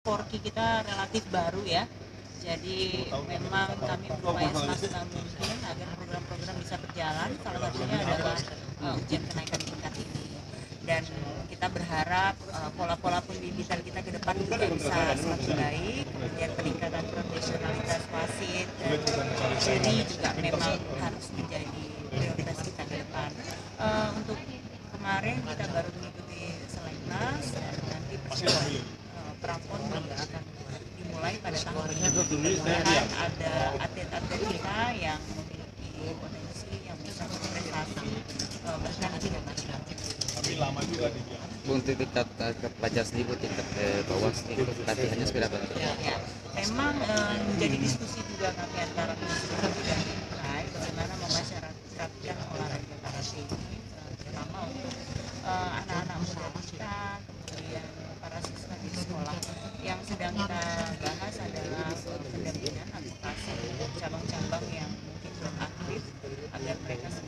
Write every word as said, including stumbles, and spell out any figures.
Porki kita relatif baru ya, jadi memang kami berupaya semaksimal mungkin agar program-program bisa berjalan. Salah satunya adalah uh, ujian kenaikan tingkat ini, dan kita berharap uh, pola-pola pembibitan kita ke depan juga bisa semakin baik. Kemudian peningkatan profesionalitas wasit dan juri juga memang harus menjadi prioritas kita ke depan. Uh, untuk kemarin kita baru mengikuti seleknas dan nanti persiapan prapon juga akan dimulai pada tahun ini. Mudah-mudahan ada atlet-atlet kita yang memiliki potensi yang bisa berprestasi uh, bahkan di nasional. Tapi lama juga nih. Bu, untuk tingkat ke pelajar sendiri, Bu, tingkat ke bawah itu latihannya seperti apa? Ya, memang uh, menjadi diskusi juga kami antara penyuluh dan terkait bagaimana memasyarakatkan olahraga karate ini, uh, terutama untuk uh, anak-anak muda kita, kemudian para siswa di sekolah. Yang sedang kita bahas adalah pendampingan advokasi cabang-cabang yang mungkin belum aktif agar mereka